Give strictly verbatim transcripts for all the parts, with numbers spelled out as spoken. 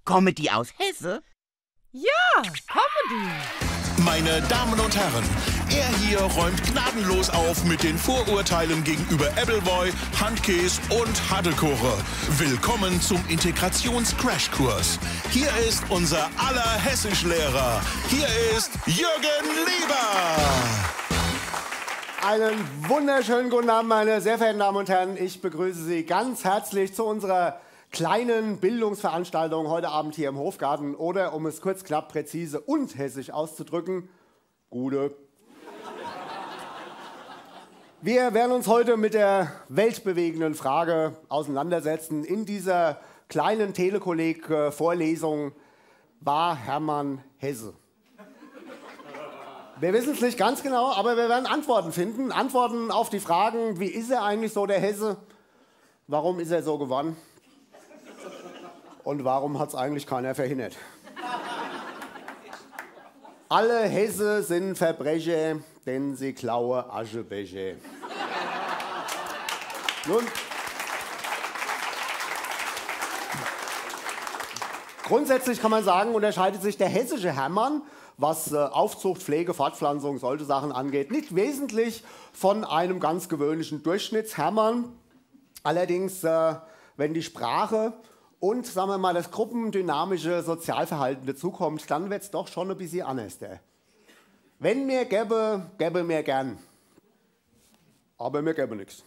Comedy aus Hesse? Ja, Comedy. Meine Damen und Herren, er hier räumt gnadenlos auf mit den Vorurteilen gegenüber Appleboy, Handkäse und Haddelkoche. Willkommen zum Integrations-Crashkurs. Hier ist unser aller Hessischlehrer. Hier ist Jürgen Lieber. Einen wunderschönen guten Abend, meine sehr verehrten Damen und Herren. Ich begrüße Sie ganz herzlich zu unserer kleinen Bildungsveranstaltung heute Abend hier im Hofgarten oder, um es kurz, knapp, präzise und hessisch auszudrücken, Gude. Wir werden uns heute mit der weltbewegenden Frage auseinandersetzen. In dieser kleinen Telekolleg-Vorlesung war Hermann Hesse. Wir wissen es nicht ganz genau, aber wir werden Antworten finden. Antworten auf die Fragen, wie ist er eigentlich so, der Hesse? Warum ist er so geworden? Und warum hat es eigentlich keiner verhindert? Alle Hesse sind Verbrecher, denn sie klauen Aschebecher. Nun, grundsätzlich kann man sagen, unterscheidet sich der hessische Hermann, was äh, Aufzucht, Pflege, Fortpflanzung, solche Sachen angeht, nicht wesentlich von einem ganz gewöhnlichen Durchschnittshermann. Allerdings, äh, wenn die Sprache und, sagen wir mal, das gruppendynamische Sozialverhalten dazukommt, dann wird es doch schon ein bisschen anders. Wenn mir gäbe, gäbe mir gern. Aber mir gäbe nichts.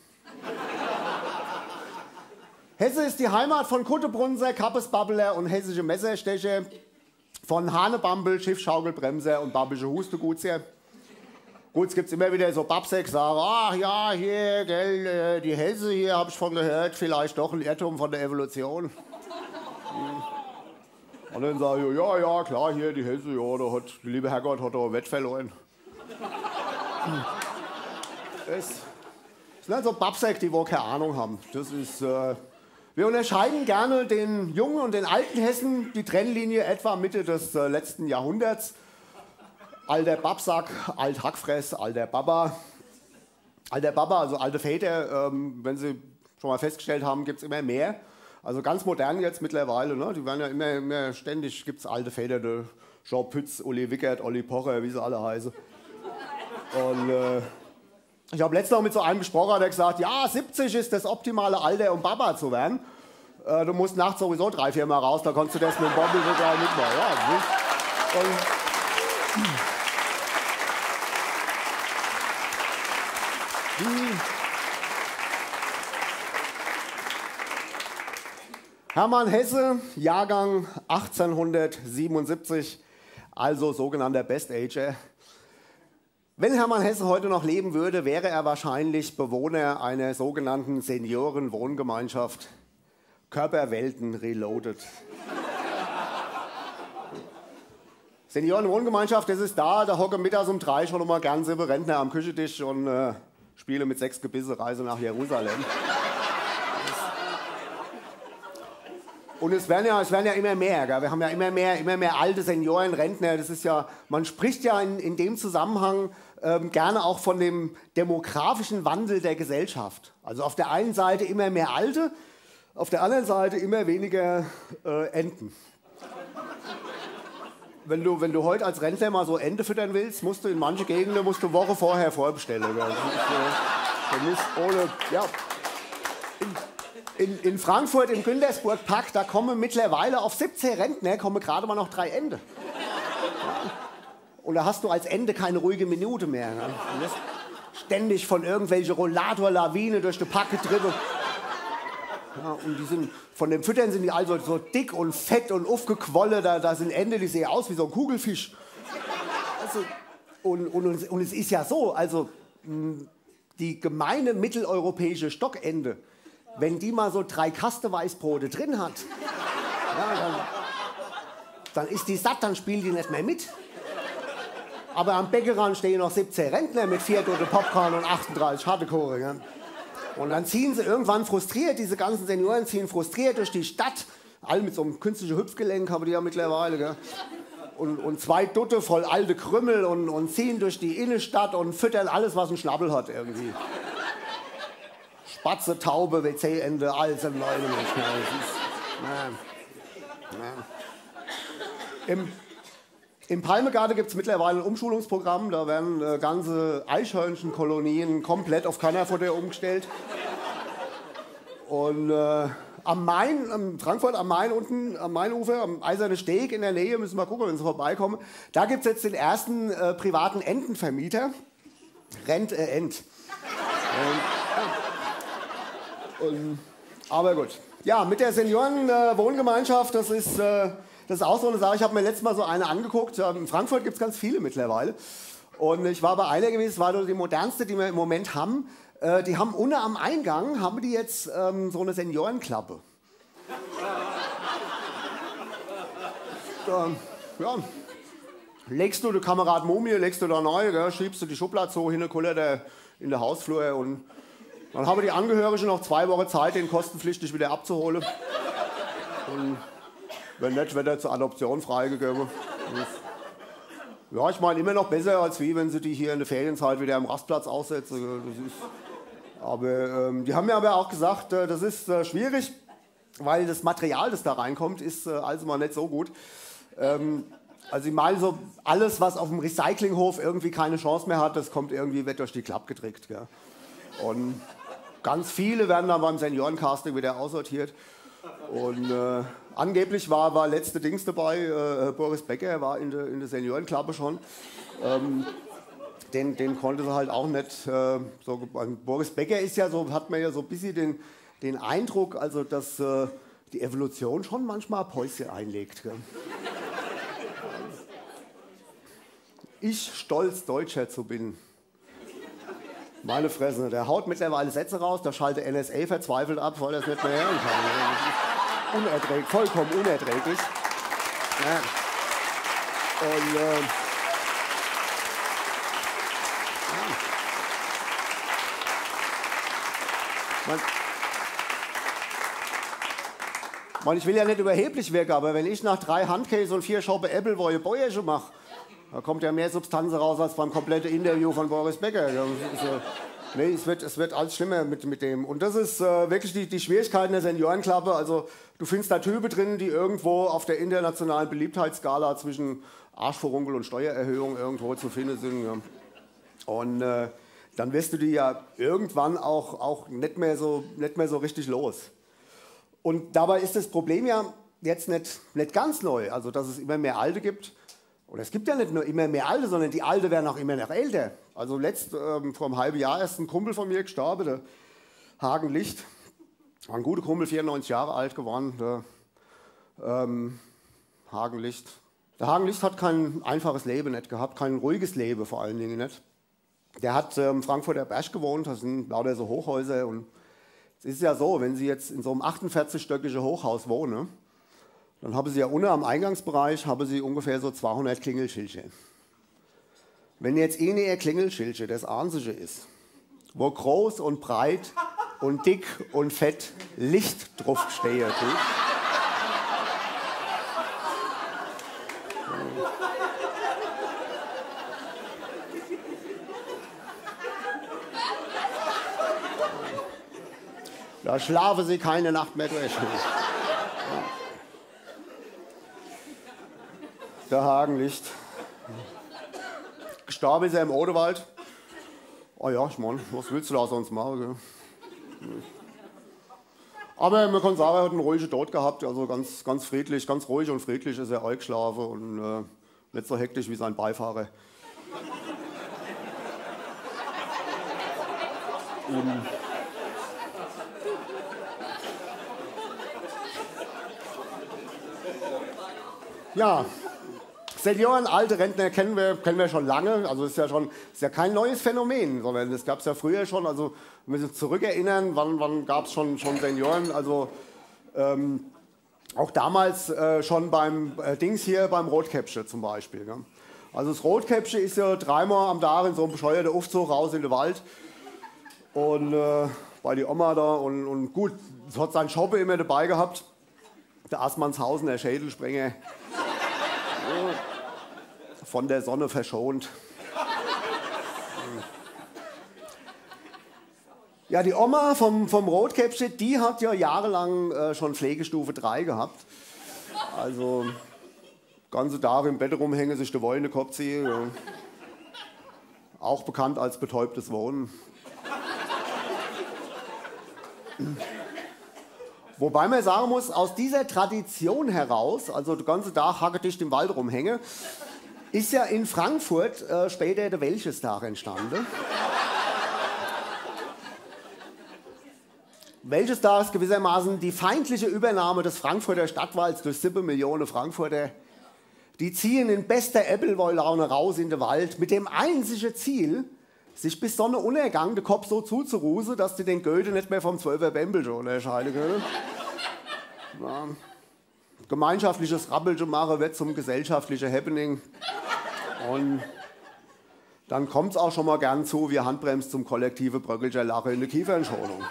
Hesse ist die Heimat von Kuttebrunser, Kappesbabbler und hessische Messerstecher, von Hanebambel, Schiffschaukelbremser und babische Hustegutser. Gut, es gibt immer wieder so Babsek, sagen, ach ja, hier, gell, die Hesse hier, habe ich von gehört, vielleicht doch ein Irrtum von der Evolution. Und dann sage ich, ja, ja, klar, hier, die Hesse, ja, da hat, der liebe Herrgott hat da ein Wett verloren. Das sind halt so Babsek, die wohl keine Ahnung haben. Das ist, äh, wir unterscheiden gerne den jungen und den alten Hessen, die Trennlinie etwa Mitte des äh, letzten Jahrhunderts. Alter Babsack, alt Hackfress, alter Baba. Alter Baba, also alte Väter, ähm, wenn Sie schon mal festgestellt haben, gibt es immer mehr. Also ganz modern jetzt mittlerweile, ne? Die werden ja immer, immer ständig, gibt es alte Väter, der Jean Pütz, Uli Wickert, Olli Pocher, wie sie alle heißen. Und äh, ich habe letztens noch mit so einem gesprochen, der gesagt, ja, siebzig ist das optimale Alter, um Baba zu werden. Äh, du musst nachts sowieso drei, vier Mal raus, da kannst du das mit dem Bobby sogar mitmachen. Ja, und die Hermann Hesse, Jahrgang achtzehnhundertsiebenundsiebzig, also sogenannter Best-Ager. Wenn Hermann Hesse heute noch leben würde, wäre er wahrscheinlich Bewohner einer sogenannten Seniorenwohngemeinschaft. Körperwelten Reloaded. Seniorenwohngemeinschaft, das ist da, da hocken mittags um drei schon mal gern sieben Rentner am Küchentisch und äh, spiele mit sechs Gebisse Reise nach Jerusalem. Und es werden, ja, es werden ja immer mehr, gell? Wir haben ja immer mehr, immer mehr alte Senioren, Rentner. Das ist ja, man spricht ja in, in dem Zusammenhang ähm, gerne auch von dem demografischen Wandel der Gesellschaft. Also auf der einen Seite immer mehr Alte, auf der anderen Seite immer weniger äh, Enten. Wenn du, wenn du heute als Rentner mal so Ente füttern willst, musst du in manche Gegenden musst du Woche vorher vorbestellen. Gell? Das ist, äh, du musst ohne, ja. In, in Frankfurt im Güntersburg-Park, da kommen mittlerweile auf siebzehn Rentner kommen gerade mal noch drei Ente. Ja. Und da hast du als Ente keine ruhige Minute mehr. Ne? Du wirst ständig von irgendwelchen Rollator-Lawinen durch den Park getrieben. Ja, und die sind, von dem Füttern sind die also so dick und fett und aufgequollen. Da, da sind Ente, die sehen aus wie so ein Kugelfisch. Also, und, und, und es ist ja so, also die gemeine mitteleuropäische Stockente, wenn die mal so drei Kasten Weißbrote drin hat, ja, dann, dann ist die satt, dann spielt die nicht mehr mit. Aber am Bäckerrand stehen noch siebzehn Rentner mit vier Dote Popcorn und achtunddreißig Hartekohle. Ja. Und dann ziehen sie irgendwann frustriert, diese ganzen Senioren ziehen frustriert durch die Stadt. Alle mit so einem künstlichen Hüpfgelenk haben die ja mittlerweile. Gell. Und, und zwei Dutte voll alte Krümmel und, und ziehen durch die Innenstadt und füttern alles, was einen Schnabel hat irgendwie. Spatze, Taube, W C-Ende, alles im Neuen. Im, im Palmegarten gibt es mittlerweile ein Umschulungsprogramm. Da werden äh, ganze Eichhörnchenkolonien komplett auf Kannerfutter umgestellt. Und äh, am Main, am Frankfurt am Main unten, am Mainufer, am Eiserne Steg in der Nähe, müssen wir gucken, wenn sie vorbeikommen. Da gibt es jetzt den ersten äh, privaten Entenvermieter. Rent, äh, Ent. ähm, und, aber gut. Ja, mit der Seniorenwohngemeinschaft, äh, das ist, äh, das ist auch so eine Sache. Ich habe mir letztes Mal so eine angeguckt. In Frankfurt gibt es ganz viele mittlerweile. Und ich war bei einer gewesen, das war die modernste, die wir im Moment haben. Äh, die haben unten am Eingang, haben die jetzt ähm, so eine Seniorenklappe. Da, ja, legst du die Kamerad Mumie, legst du da neu, gell, schiebst du die Schublade so hin, kullert der in der Hausflur und dann haben die Angehörigen noch zwei Wochen Zeit, den kostenpflichtig wieder abzuholen. Und wenn nicht, wird er zur Adoption freigegeben. Ja, ich meine, immer noch besser, als wie wenn sie die hier in der Ferienzeit wieder am Rastplatz aussetzen. Das ist, aber ähm, die haben mir aber auch gesagt, äh, das ist äh, schwierig, weil das Material, das da reinkommt, ist äh, also mal nicht so gut. Ähm, also ich meine, so alles, was auf dem Recyclinghof irgendwie keine Chance mehr hat, das kommt irgendwie, wird durch die Klappe gedrückt. Gell? Und ganz viele werden dann beim Seniorencasting wieder aussortiert. Und äh, angeblich war, war letzte Dings dabei, äh, Boris Becker war in der in der Seniorenklappe schon. Ähm, den, den konnte sie halt auch nicht. Äh, so, Boris Becker ist ja so, hat man ja so ein bisschen den, den Eindruck, also dass äh, die Evolution schon manchmal Päuschen einlegt. Gell? Ich stolz Deutscher zu bin. Meine Fresse, der haut mittlerweile Sätze raus, da schaltet N S A verzweifelt ab, weil er es nicht mehr hören kann. Das ist unerträglich, vollkommen unerträglich. Ja. Und, äh, ja. Man, man, ich will ja nicht überheblich wirken, aber wenn ich nach drei Handkäse und vier Schoppe Appleboy Bäuerchen mache, da kommt ja mehr Substanz raus als beim kompletten Interview von Boris Becker. Ist, äh, nee, es wird, es wird alles schlimmer mit, mit dem. Und das ist äh, wirklich die, die Schwierigkeiten der Seniorenklappe. Also du findest da Typen drin, die irgendwo auf der internationalen Beliebtheitsskala zwischen Arschverunkel und Steuererhöhung irgendwo zu finden sind. Ja. Und äh, dann wirst du die ja irgendwann auch, auch nicht, mehr so, nicht mehr so richtig los. Und dabei ist das Problem ja jetzt nicht, nicht ganz neu, also dass es immer mehr Alte gibt. Und es gibt ja nicht nur immer mehr Alte, sondern die Alte werden auch immer noch älter. Also letzt, ähm, vor einem halben Jahr ist ein Kumpel von mir gestorben, der Hagen Licht. War ein guter Kumpel, vierundneunzig Jahre alt geworden. Der, ähm, Hagen Licht. Der Hagen Licht hat kein einfaches Leben nicht gehabt, kein ruhiges Leben vor allen Dingen nicht. Der hat im ähm, Frankfurter Berg gewohnt, das sind lauter so Hochhäuser. Und es ist ja so, wenn Sie jetzt in so einem achtundvierzig-stöckigen Hochhaus wohnen, dann haben Sie ja unten am Eingangsbereich haben Sie ungefähr so zweihundert Klingelschildchen. Wenn jetzt eine Ihr Klingelschildchen das einzige ist, wo groß und breit und dick und fett Licht drauf steht, da schlafen Sie keine Nacht mehr durch. Der Hagen Licht. Gestorben ist er im Odewald. Oh ja, ich meine, was willst du da sonst machen? Gell? Aber man kann sagen, er hat einen ruhigen Tod gehabt, also ganz, ganz friedlich, ganz ruhig und friedlich ist er eingeschlafen und äh, nicht so hektisch wie sein Beifahrer. Und ja. Senioren, alte Rentner kennen wir, kennen wir schon lange. Also ist ja schon ist ja kein neues Phänomen, sondern das gab es ja früher schon. Also wenn wir uns zurückerinnern, wann, wann gab es schon, schon Senioren? Also ähm, auch damals äh, schon beim äh, Dings hier, beim Rotkäppchen zum Beispiel. Ne? Also das Rotkäppchen ist ja dreimal am Tag in so einem bescheuerten Aufzug raus in den Wald. Und äh, bei die Oma da und, und gut, es hat seinen Schoppe immer dabei gehabt. Der Assmannshausen, der Schädelsprenger. Von der Sonne verschont. Ja, die Oma vom, vom Rotkäppchen, die hat ja jahrelang äh, schon Pflegestufe drei gehabt. Also ganze Tag im Bett rumhängen, sich die Wolle in den Kopf ziehen. Ja. Auch bekannt als betäubtes Wohnen. Wobei man sagen muss, aus dieser Tradition heraus, also den ganzen Tag hackedicht im Wald rumhängen, ist ja in Frankfurt äh, später der Wäldchestag entstanden. Wäldchestag ist gewissermaßen die feindliche Übernahme des Frankfurter Stadtwalds durch sieben Millionen Frankfurter. Die ziehen in bester Ebbelwoi-Laune raus in den Wald mit dem einzigen Ziel, sich bis Sonnenuntergang den Kopf so zuzurusen, dass die den Goethe nicht mehr vom zwölfer Bämbelchen unterscheiden können. Ja. Gemeinschaftliches Rappelchen machen wird zum gesellschaftlichen Happening. Und dann kommt es auch schon mal gern zu, wie Handbremse zum kollektive Bröckelcher Lache in der Kiefernschonung.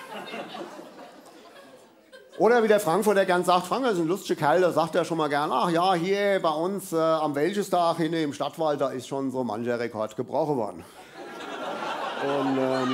Oder wie der Frankfurter gern sagt, Frank ist ein lustiger Kerl, da sagt er schon mal gern, ach ja, hier bei uns äh, am Wäldchestag hinten im Stadtwald, da ist schon so mancher Rekord gebrochen worden. Und ähm,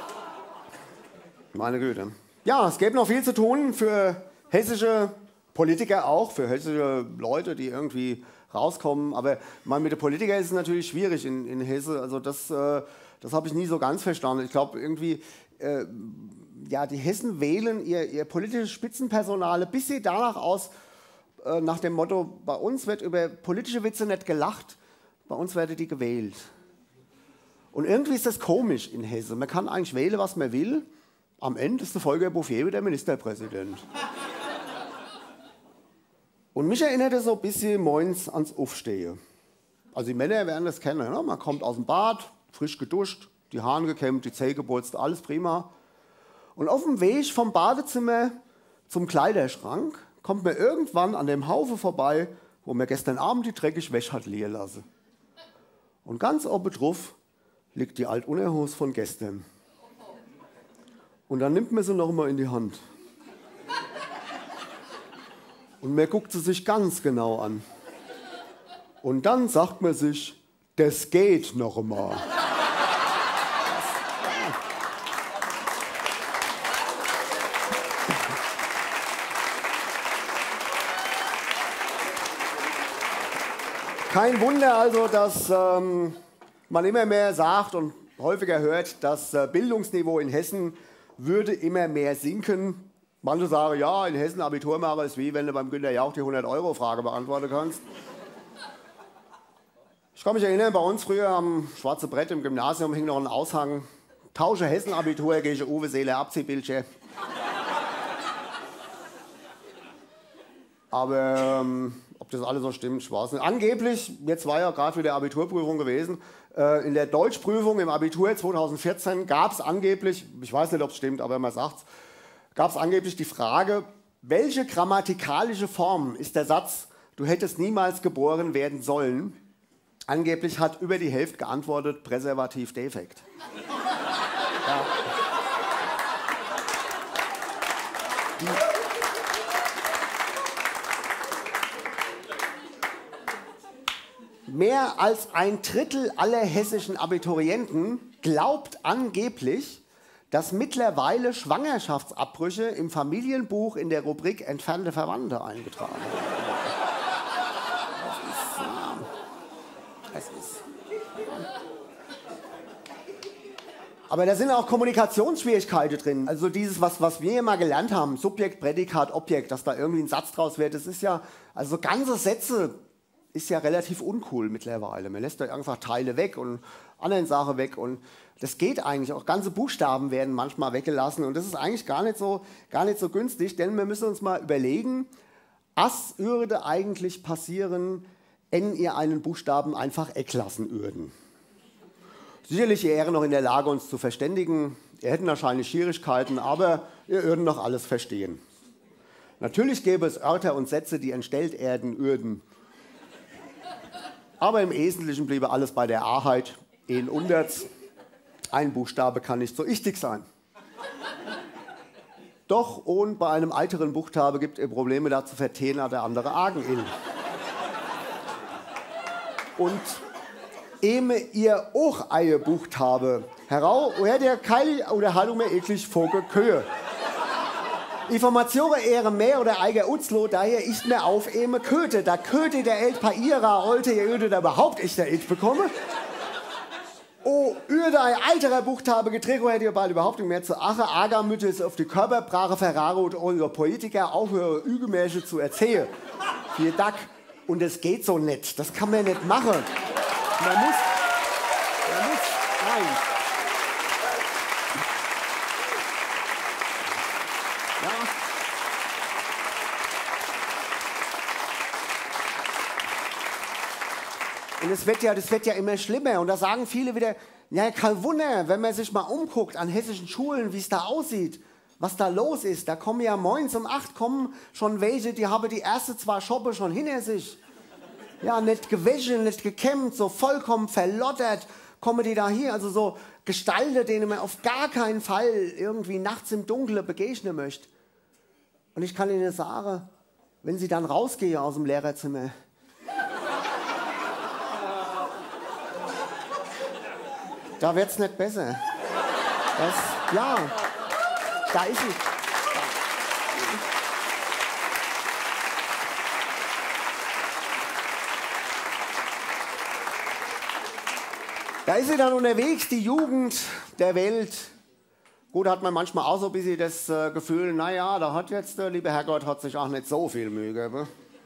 meine Güte. Ja, es gäbe noch viel zu tun für hessische Politiker auch, für hessische Leute, die irgendwie rauskommen. Aber man, mit den Politikern ist es natürlich schwierig in, in Hesse. Also das, äh, das habe ich nie so ganz verstanden. Ich glaube irgendwie, äh, ja, die Hessen wählen ihr, ihr politisches Spitzenpersonal ein bisschen danach aus, äh, nach dem Motto, bei uns wird über politische Witze nicht gelacht, bei uns werden die gewählt. Und irgendwie ist das komisch in Hessen. Man kann eigentlich wählen, was man will. Am Ende ist der Volker Bouffier der Ministerpräsident. Und mich erinnert es so ein bisschen morgens ans Aufstehen. Also die Männer werden das kennen. Ne? Man kommt aus dem Bad, frisch geduscht, die Haare gekämmt, die Zähne geputzt, alles prima. Und auf dem Weg vom Badezimmer zum Kleiderschrank kommt man irgendwann an dem Haufen vorbei, wo man gestern Abend die dreckige Wäsche hat liegen lassen. Und ganz oben drauf liegt die Altunterhose von gestern. Und dann nimmt man sie noch mal in die Hand. Und man guckt sie sich ganz genau an. Und dann sagt man sich, das geht noch mal. Kein Wunder also, dass ähm, man immer mehr sagt und häufiger hört, das äh, Bildungsniveau in Hessen würde immer mehr sinken. Manche sagen, ja, in Hessen Abitur machen ist wie wenn du beim Günter Jauch die hundert-Euro-Frage beantworten kannst. Ich kann mich erinnern, bei uns früher am Schwarzen Brett im Gymnasium hing noch ein Aushang. Tausche Hessen-Abitur gegen Uwe Seeler Abziehbildchen. Aber ähm, ob das alles so stimmt, ich weiß nicht. Angeblich, jetzt war ja gerade wieder Abiturprüfung gewesen, äh, in der Deutschprüfung im Abitur zweitausendvierzehn gab es angeblich, ich weiß nicht, ob es stimmt, aber man sagt es, gab es angeblich die Frage, welche grammatikalische Form ist der Satz, du hättest niemals geboren werden sollen? Angeblich hat über die Hälfte geantwortet, Präservativ defekt. Ja. Mehr als ein Drittel aller hessischen Abiturienten glaubt angeblich, dass mittlerweile Schwangerschaftsabbrüche im Familienbuch in der Rubrik entfernte Verwandte eingetragen werden. Das ist, ja, das ist. Aber da sind auch Kommunikationsschwierigkeiten drin. Also dieses, was, was wir mal gelernt haben, Subjekt, Prädikat, Objekt, dass da irgendwie ein Satz draus wird, das ist ja, also ganze Sätze ist ja relativ uncool mittlerweile. Man lässt da einfach Teile weg und anderen Sachen weg und das geht eigentlich. Auch ganze Buchstaben werden manchmal weggelassen und das ist eigentlich gar nicht so, gar nicht so günstig, denn wir müssen uns mal überlegen, was würde eigentlich passieren, wenn ihr einen Buchstaben einfach weglassen würden. Sicherlich, ihr wäre noch in der Lage, uns zu verständigen. Ihr hätten wahrscheinlich Schwierigkeiten, aber ihr würdet noch alles verstehen. Natürlich gäbe es Wörter und Sätze, die entstellt werden würden. Aber im Wesentlichen bliebe alles bei der Wahrheit. In Unterts. Ein Buchstabe kann nicht so wichtig sein. Doch, und bei einem eiteren Buchstabe gibt es Probleme dazu vertehen, hat der andere Argen in. Und ehe ihr auch eine Buchstabe heraus, hört der keine Unterhaltung mehr eklig Vogel Köhe. Informationen eher mehr oder eiger Utzlo, daher ist mir auf eben Köte. Da Köte der Eld pa ihrer Olte, ihr Öde da überhaupt ich der Eld bekomme. Oh, Ürde ein alterer Buchtabe getrego hätte ihr bald überhaupt nicht mehr zu ache. Agermütte ist auf die Körperbrache Ferraro und eure Politiker aufhören, Ügemärsche zu erzählen. Vielen Dank. Und es geht so nicht. Das kann man nicht machen. Man muss, man muss, nein. Ja. Und es wird ja, das wird ja immer schlimmer. Und da sagen viele wieder, ja, kein Wunder, wenn man sich mal umguckt an hessischen Schulen, wie es da aussieht, was da los ist. Da kommen ja morgens um acht kommen schon welche, die haben die erste zwei Schoppe schon hinter sich. Ja, nicht gewaschen, nicht gekämmt, so vollkommen verlottert kommen die da hier. Also so Gestalten, denen man auf gar keinen Fall irgendwie nachts im Dunkeln begegnen möchte. Und ich kann Ihnen sagen, wenn Sie dann rausgehen aus dem Lehrerzimmer, da wird's nicht besser. Das, ja, da ist es. Da ist sie dann unterwegs, die Jugend der Welt. Gut, hat man manchmal auch so ein bisschen das äh, Gefühl, naja, da hat jetzt der liebe Herrgott hat sich auch nicht so viel Mühe gegeben.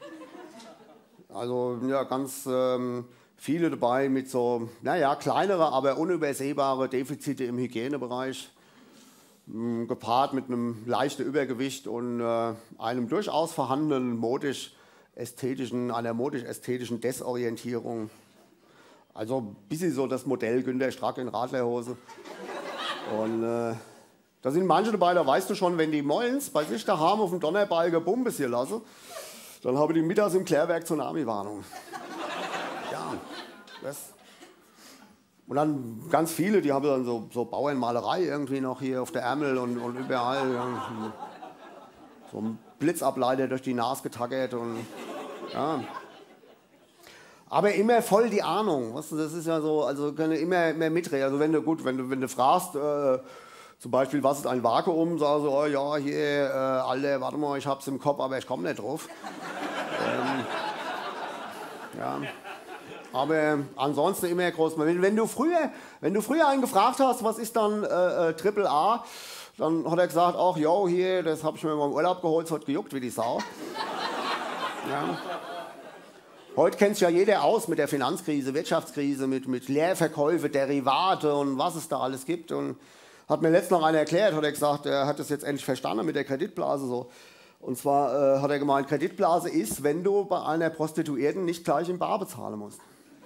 Also, ja, ganz ähm, viele dabei mit so, naja, kleinere, aber unübersehbare Defizite im Hygienebereich. Mh, gepaart mit einem leichten Übergewicht und äh, einem durchaus vorhandenen modisch-ästhetischen, einer modisch-ästhetischen Desorientierung. Also ein bisschen so das Modell Günter Strack in Radlerhose. Und äh, da sind manche dabei, da weißt du schon, wenn die Mollens bei sich daheim auf dem Donnerbalge Bumbes hier lassen, dann haben die mittags im Klärwerk Tsunami-Warnung. Ja, das. Und dann ganz viele, die haben dann so, so Bauernmalerei irgendwie noch hier auf der Ärmel und, und überall. Ja, so ein Blitzableiter durch die Nase getackert und ja. Aber immer voll die Ahnung, weißt du, das ist ja so, also können immer, immer mitreden. Also wenn du, gut, wenn du, wenn du fragst, äh, zum Beispiel, was ist ein Vakuum, sagst du, oh ja, hier, äh, alle, warte mal, ich hab's im Kopf, aber ich komme nicht drauf. ähm, ja. Aber ansonsten immer groß. Wenn, wenn, du früher, wenn du früher einen gefragt hast, was ist dann äh, äh, Triple A, dann hat er gesagt, ach jo, hier, das habe ich mir mal im Urlaub geholt, es hat gejuckt wie die Sau. Ja. Heute kennt sich ja jeder aus mit der Finanzkrise, Wirtschaftskrise, mit, mit Leerverkäufe, Derivate und was es da alles gibt. Und hat mir letztens noch einer erklärt, hat er gesagt, er hat das jetzt endlich verstanden mit der Kreditblase. So. Und zwar äh, hat er gemeint, Kreditblase ist, wenn du bei einer Prostituierten nicht gleich in Bar bezahlen musst.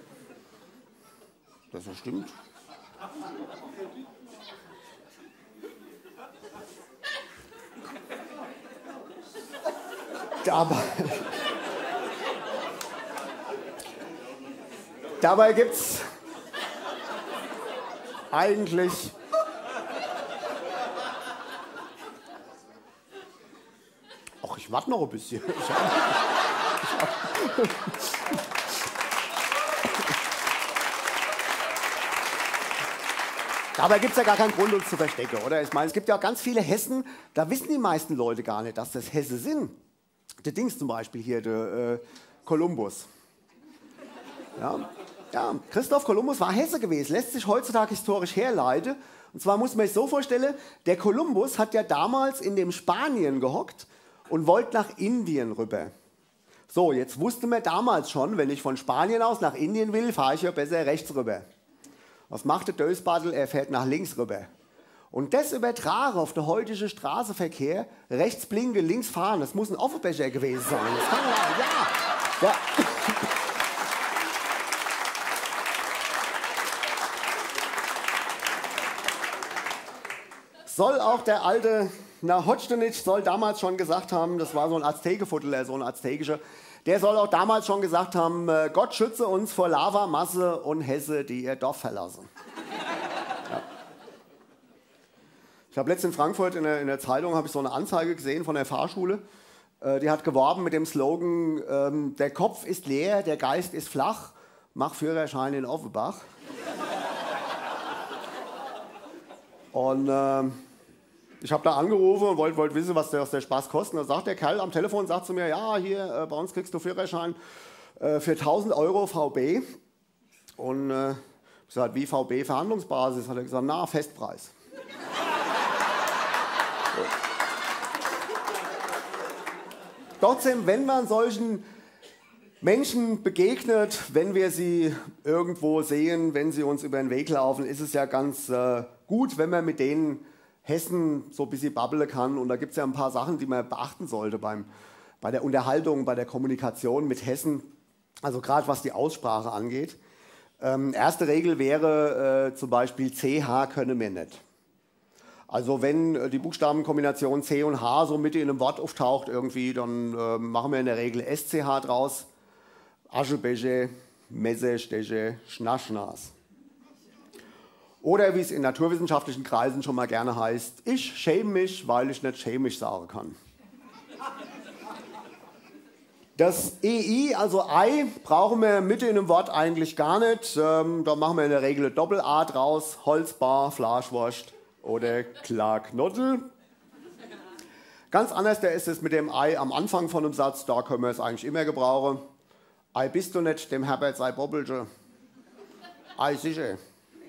Das stimmt. Aber dabei gibt es eigentlich ach, ich warte noch ein bisschen. Ich hab, ich hab, dabei gibt es ja gar keinen Grund, uns zu verstecken, oder? Ich meine, es gibt ja auch ganz viele Hessen, da wissen die meisten Leute gar nicht, dass das Hesse sind. Der Dings zum Beispiel hier, der äh, Kolumbus. Ja. Ja, Christoph Kolumbus war Hesse gewesen, lässt sich heutzutage historisch herleiten. Und zwar muss man sich so vorstellen, der Kolumbus hat ja damals in dem Spanien gehockt und wollte nach Indien rüber. So, jetzt wusste man damals schon, wenn ich von Spanien aus nach Indien will, fahre ich ja besser rechts rüber. Was macht der Dösbartel? Er fährt nach links rüber. Und das übertragen auf den heutigen Straßenverkehr, rechts blinken, links fahren, das muss ein Offenbecher gewesen sein. Das kann man, ja. ja. Soll auch der alte Nahodjnitsch soll damals schon gesagt haben, das war so ein Aztekenfuttler, so ein aztekischer, der soll auch damals schon gesagt haben, Gott schütze uns vor Lavamasse und Hesse, die ihr Dorf verlassen. Ja. Ich habe letztens in Frankfurt in der, in der Zeitung habe ich so eine Anzeige gesehen von der Fahrschule, äh, die hat geworben mit dem Slogan, ähm, der Kopf ist leer, der Geist ist flach, mach Führerschein in Offenbach. Und ähm, ich habe da angerufen und wollte wollt wissen, was der, was der Spaß kostet. Da sagt der Kerl am Telefon, sagt zu mir, ja, hier, äh, bei uns kriegst du Führerschein äh, für tausend Euro V B. Und äh, ich gesagt, wie V B Verhandlungsbasis? Hat er gesagt, na, Festpreis. Trotzdem, wenn man solchen Menschen begegnet, wenn wir sie irgendwo sehen, wenn sie uns über den Weg laufen, ist es ja ganz äh, gut, wenn man mit denen Hessen so ein bisschen babbeln kann. Und da gibt es ja ein paar Sachen, die man beachten sollte beim, bei der Unterhaltung, bei der Kommunikation mit Hessen, also gerade was die Aussprache angeht. Ähm, erste Regel wäre äh, zum Beispiel C H können wir nicht. Also wenn äh, die Buchstabenkombination C und H so Mitte in einem Wort auftaucht irgendwie, dann äh, machen wir in der Regel S C H draus. Aschebeche, Messe, Steche, Schnaschnas. Oder wie es in naturwissenschaftlichen Kreisen schon mal gerne heißt, ich schäme mich, weil ich nicht chemisch sagen kann. Das E I, also Ei, brauchen wir Mitte in einem Wort eigentlich gar nicht. Ähm, da machen wir in der Regel eine Doppel-A draus, Holzbar, Fleischwurst oder Klarknottel. Ganz anders der ist es mit dem Ei am Anfang von einem Satz, da können wir es eigentlich immer gebrauchen. Ei bist du nicht, dem Herbert sei Bobbelche. Ei sicher.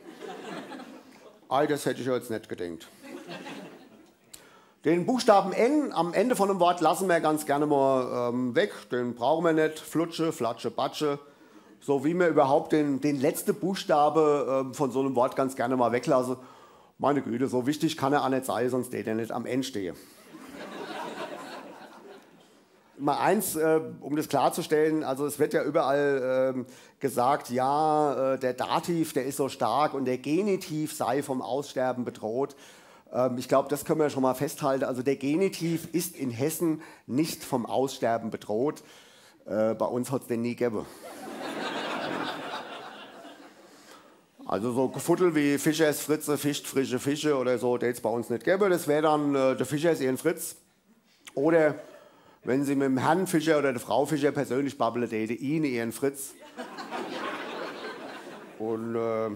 Ei, das hätte ich jetzt nicht gedacht. Den Buchstaben N am Ende von einem Wort lassen wir ganz gerne mal ähm, weg. Den brauchen wir nicht. Flutsche, Flatsche, Batsche. So wie wir überhaupt den, den letzten Buchstabe ähm, von so einem Wort ganz gerne mal weglassen. Meine Güte, so wichtig kann er auch nicht sein, sonst steht er nicht am N stehen. Mal eins, äh, um das klarzustellen, also es wird ja überall äh, gesagt, ja, äh, der Dativ, der ist so stark und der Genitiv sei vom Aussterben bedroht. Ähm, ich glaube, das können wir schon mal festhalten. Also der Genitiv ist in Hessen nicht vom Aussterben bedroht. Äh, bei uns hat es den nie gegeben. Also so Gefuddel wie Fischers Fritze fischt frische Fische oder so, der es bei uns nicht gäbe. Das wäre dann äh, der Fischers ihren Fritz. Oder wenn Sie mit dem Herrn Fischer oder der Frau Fischer persönlich babbeln, täte ihn ihren Fritz. Und äh,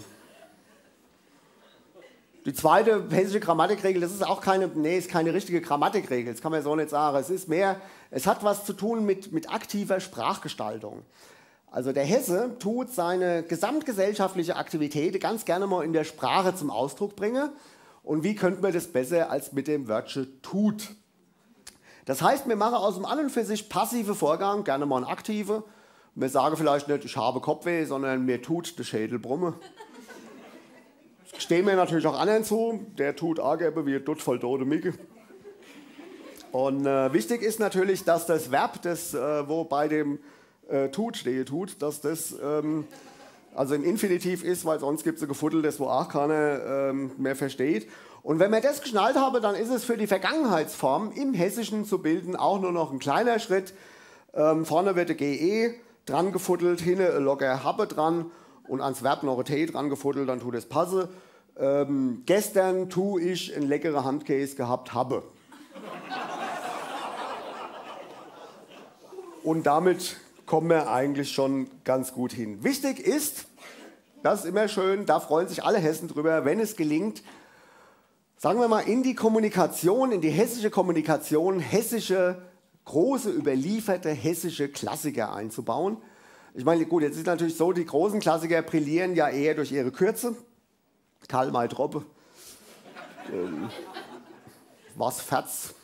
die zweite hessische Grammatikregel, das ist auch keine, nee, ist keine richtige Grammatikregel, das kann man so nicht sagen. Es ist mehr, es hat was zu tun mit, mit aktiver Sprachgestaltung. Also der Hesse tut seine gesamtgesellschaftliche Aktivität ganz gerne mal in der Sprache zum Ausdruck bringen. Und wie könnte man das besser als mit dem Wörtchen tut? Das heißt, wir machen aus dem an und für sich passive Vorgang, gerne mal einen aktive. Wir sagen vielleicht nicht, ich habe Kopfweh, sondern mir tut der Schädel brumme. Das stehen mir natürlich auch anderen zu, der tut Agebe wie Dutt voll tote Micke. Und äh, wichtig ist natürlich, dass das Verb, das äh, wo bei dem äh, tut stehe, tut, dass das ähm, also im Infinitiv ist, weil sonst gibt es ein Gefuddel, das wo auch keiner ähm, mehr versteht. Und wenn wir das geschnallt haben, dann ist es für die Vergangenheitsform im Hessischen zu bilden auch nur noch ein kleiner Schritt. Ähm, vorne wird der G E dran gefuddelt, hinten locker Habe dran und ans Verb noch ein T dran gefuddelt, dann tut es passe. Ähm, gestern tu ich einen leckeren Handkäse gehabt habe. Und damit kommen wir eigentlich schon ganz gut hin. Wichtig ist, das ist immer schön, da freuen sich alle Hessen drüber, wenn es gelingt, sagen wir mal, in die Kommunikation, in die hessische Kommunikation, hessische, große, überlieferte hessische Klassiker einzubauen. Ich meine, gut, jetzt ist natürlich so, die großen Klassiker brillieren ja eher durch ihre Kürze. Karl May Troppe. Ähm, was Fatz.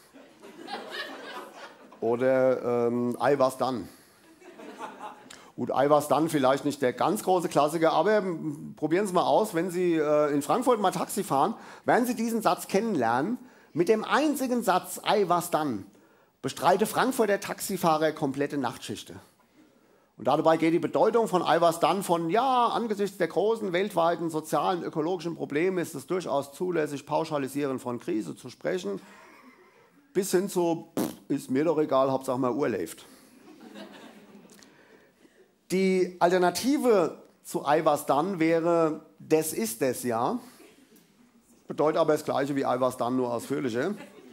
Oder ähm, Ei was dann. Gut, Ei was dann vielleicht nicht der ganz große Klassiker, aber probieren Sie mal aus, wenn Sie äh, in Frankfurt mal Taxi fahren, werden Sie diesen Satz kennenlernen. Mit dem einzigen Satz Ei was dann bestreite Frankfurter Taxifahrer komplette Nachtschichten. Und dabei geht die Bedeutung von Ei was dann von, ja, angesichts der großen weltweiten sozialen, ökologischen Probleme ist es durchaus zulässig, pauschalisierend von Krise zu sprechen, bis hin zu, pff, ist mir doch egal, Hauptsache mal Uhr läuft. Die Alternative zu Ei was dann wäre, das ist es ja. Bedeutet aber das Gleiche wie Ei was dann, nur ausführlicher.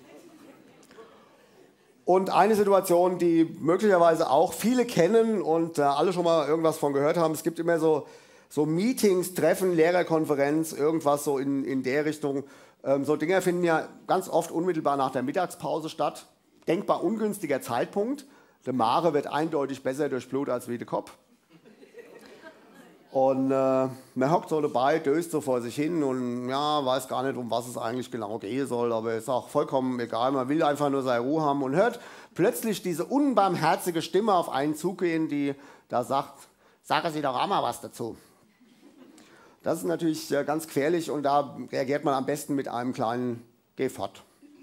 Und eine Situation, die möglicherweise auch viele kennen und äh, alle schon mal irgendwas von gehört haben, es gibt immer so, so Meetings, Treffen, Lehrerkonferenz, irgendwas so in, in der Richtung. Ähm, so Dinger finden ja ganz oft unmittelbar nach der Mittagspause statt. Denkbar ungünstiger Zeitpunkt. Der Mare wird eindeutig besser durch Blut als wie der Kopf. Und äh, man hockt so dabei, döst so vor sich hin und ja, weiß gar nicht, um was es eigentlich genau gehen soll, aber ist auch vollkommen egal. Man will einfach nur seine Ruhe haben und hört plötzlich diese unbarmherzige Stimme auf einen zugehen, die da sagt, sagen Sie doch auch mal was dazu. Das ist natürlich äh, ganz gefährlich und da reagiert man am besten mit einem kleinen Geh fort.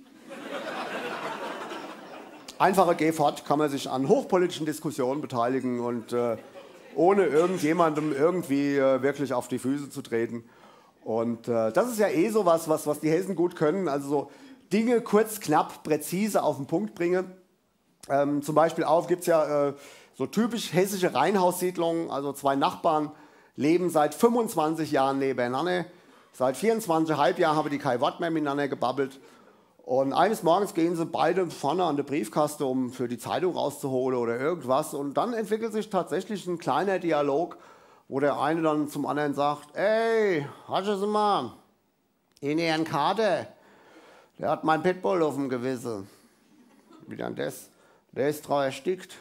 Einfache Geh fort kann man sich an hochpolitischen Diskussionen beteiligen und äh, ohne irgendjemandem irgendwie äh, wirklich auf die Füße zu treten. Und äh, das ist ja eh so was, was, was die Hessen gut können, also so Dinge kurz, knapp, präzise auf den Punkt bringen. Ähm, zum Beispiel auch gibt es ja äh, so typisch hessische Reihenhaussiedlungen, also zwei Nachbarn leben seit fünfundzwanzig Jahren nebeneinander. Seit vierundzwanzig Komma fünf Jahren haben die kein Wort mehr miteinander gebabbelt. Und eines Morgens gehen sie beide vorne an der Briefkaste, um für die Zeitung rauszuholen oder irgendwas. Und dann entwickelt sich tatsächlich ein kleiner Dialog, wo der eine dann zum anderen sagt, ey, hast du sie mal, in ihren Kater, der hat mein Pitbull auf dem Gewissen. Wie dann das? Der ist drauf erstickt.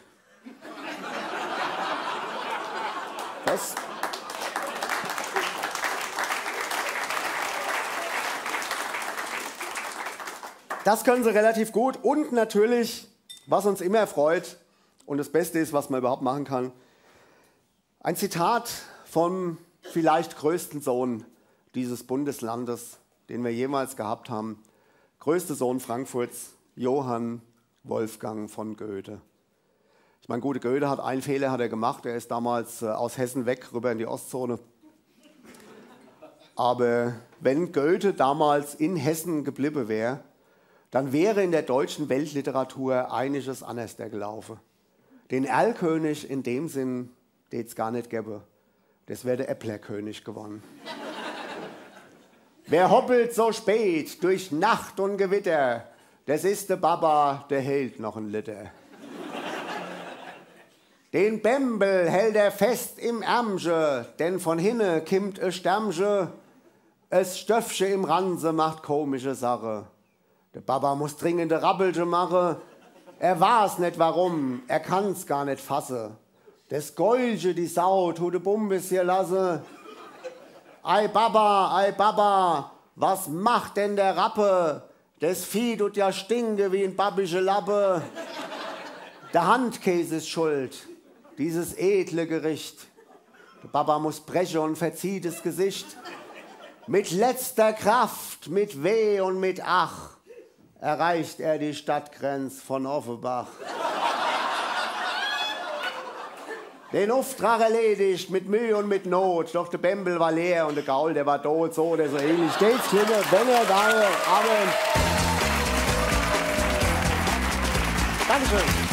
Das... Das können sie relativ gut und natürlich, was uns immer freut und das Beste ist, was man überhaupt machen kann, ein Zitat vom vielleicht größten Sohn dieses Bundeslandes, den wir jemals gehabt haben, größte Sohn Frankfurts, Johann Wolfgang von Goethe. Ich meine, gute Goethe hat einen Fehler hat er gemacht, er ist damals äh, aus Hessen weg, rüber in die Ostzone. Aber wenn Goethe damals in Hessen geblieben wäre, dann wäre in der deutschen Weltliteratur einiges anders gelaufen. Den Erlkönig in dem Sinn, den es gar nicht gäbe, das wäre der Äpplerkönig geworden. Wer hoppelt so spät durch Nacht und Gewitter, das ist der Baba, der hält noch ein Liter. Den Bembel hält er fest im Ärmsche, denn von hinne kimmt e Stärmsche, es Stöffsche im Ranse macht komische Sache. Der Baba muss dringende Rabbelche machen. Er weiß nicht warum, er kann's gar nicht fassen. Das Golche, die Sau, tut de Bumbis hier lasse. Ei Baba, ei Baba, was macht denn der Rappe? Das Vieh tut ja stinke wie ein babische Lappe. Der Handkäse ist schuld, dieses edle Gericht. Der Baba muss brechen und verzieht das Gesicht. Mit letzter Kraft, mit Weh und mit Ach, erreicht er die Stadtgrenze von Offenbach. Den Auftrag erledigt, mit Mühe und mit Not, doch der Bembel war leer und der Gaul, der war tot, so oder so ähnlich. Geht's schlimmer, wenn er da, aber... Dankeschön.